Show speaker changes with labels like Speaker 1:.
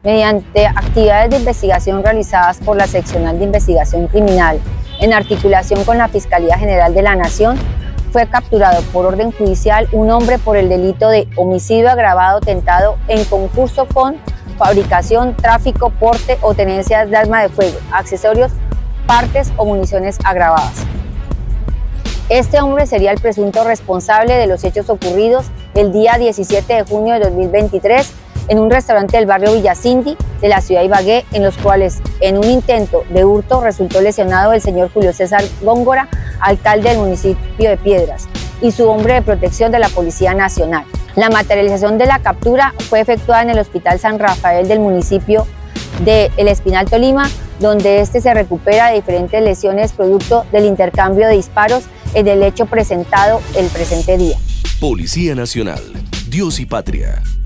Speaker 1: mediante actividades de investigación realizadas por la Seccional de Investigación Criminal, en articulación con la Fiscalía General de la Nación, fue capturado por orden judicial un hombre por el delito de homicidio agravado tentado en concurso con fabricación, tráfico, porte o tenencia de arma de fuego, accesorios, partes o municiones agravadas. Este hombre sería el presunto responsable de los hechos ocurridos el día 17 de junio de 2023 en un restaurante del barrio Villa Cindy de la ciudad de Ibagué, en los cuales en un intento de hurto resultó lesionado el señor Julio César Góngora, alcalde del municipio de Piedras, y su hombre de protección de la Policía Nacional. La materialización de la captura fue efectuada en el Hospital San Rafael del municipio de El Espinal, Tolima, donde este se recupera de diferentes lesiones producto del intercambio de disparos en el hecho presentado el presente día.
Speaker 2: Policía Nacional, Dios y Patria.